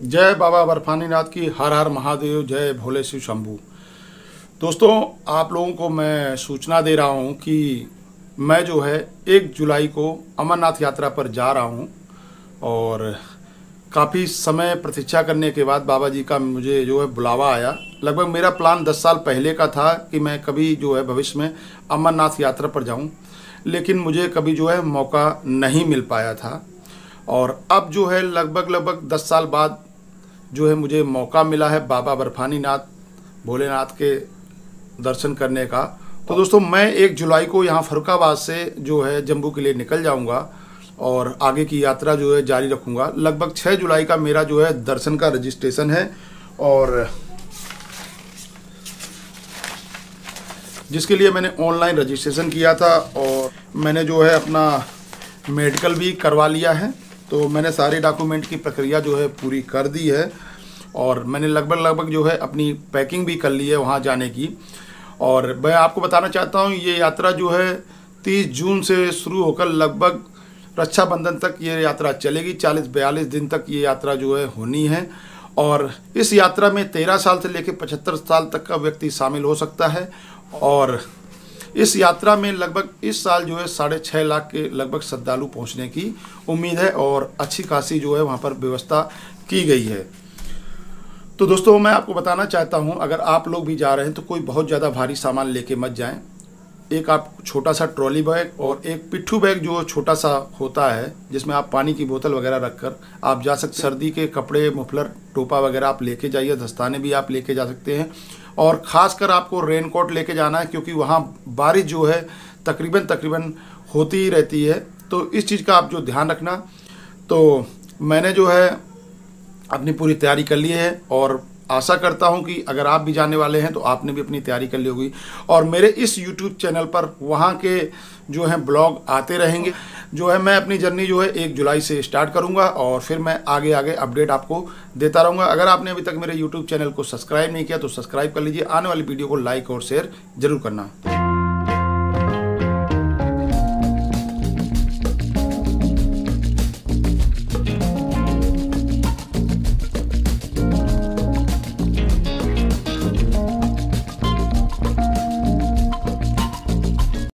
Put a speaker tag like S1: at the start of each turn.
S1: जय बाबा बर्फानीनाथ की। हर हर महादेव। जय भोले शिव शंभू। दोस्तों, आप लोगों को मैं सूचना दे रहा हूं कि मैं जो है 1 जुलाई को अमरनाथ यात्रा पर जा रहा हूं और काफ़ी समय प्रतीक्षा करने के बाद बाबा जी का मुझे जो है बुलावा आया। लगभग मेरा प्लान 10 साल पहले का था कि मैं कभी जो है भविष्य में अमरनाथ यात्रा पर जाऊं, लेकिन मुझे कभी जो है मौका नहीं मिल पाया था। और अब जो है लगभग 10 साल बाद जो है मुझे मौका मिला है बाबा बर्फानीनाथ भोलेनाथ के दर्शन करने का। तो दोस्तों, मैं 1 जुलाई को यहाँ फर्रुखाबाद से जो है जम्मू के लिए निकल जाऊँगा और आगे की यात्रा जो है जारी रखूँगा। लगभग 6 जुलाई का मेरा जो है दर्शन का रजिस्ट्रेशन है, और जिसके लिए मैंने ऑनलाइन रजिस्ट्रेशन किया था और मैंने जो है अपना मेडिकल भी करवा लिया है। तो मैंने सारे डॉक्यूमेंट की प्रक्रिया जो है पूरी कर दी है और मैंने लगभग जो है अपनी पैकिंग भी कर ली है वहाँ जाने की। और मैं आपको बताना चाहता हूँ, ये यात्रा जो है 30 जून से शुरू होकर लगभग रक्षाबंधन तक ये यात्रा चलेगी। 40-42 दिन तक ये यात्रा जो है होनी है। और इस यात्रा में 13 साल से लेकर 75 साल तक का व्यक्ति शामिल हो सकता है। और इस यात्रा में लगभग इस साल जो है 6.5 लाख के लगभग श्रद्धालु पहुंचने की उम्मीद है और अच्छी खासी जो है वहां पर व्यवस्था की गई है। तो दोस्तों, मैं आपको बताना चाहता हूं, अगर आप लोग भी जा रहे हैं तो कोई बहुत ज़्यादा भारी सामान लेके मत जाएं। एक आप छोटा सा ट्रॉली बैग और एक पिट्ठू बैग जो छोटा सा होता है, जिसमें आप पानी की बोतल वगैरह रखकर आप जा सकते। सर्दी के कपड़े, मफलर, टोपा वगैरह आप लेके जाइए। दस्ताने भी आप लेके जा सकते हैं और ख़ासकर आपको रेनकोट लेके जाना है, क्योंकि वहाँ बारिश जो है तकरीबन होती ही रहती है। तो इस चीज़ का आप जो ध्यान रखना। तो मैंने जो है अपनी पूरी तैयारी कर ली है और आशा करता हूं कि अगर आप भी जाने वाले हैं तो आपने भी अपनी तैयारी कर ली होगी। और मेरे इस YouTube चैनल पर वहां के जो है ब्लॉग आते रहेंगे। जो है मैं अपनी जर्नी जो है 1 जुलाई से स्टार्ट करूंगा और फिर मैं आगे अपडेट आपको देता रहूंगा। अगर आपने अभी तक मेरे YouTube चैनल को सब्सक्राइब नहीं किया तो सब्सक्राइब कर लीजिए। आने वाली वीडियो को लाइक और शेयर जरूर करना।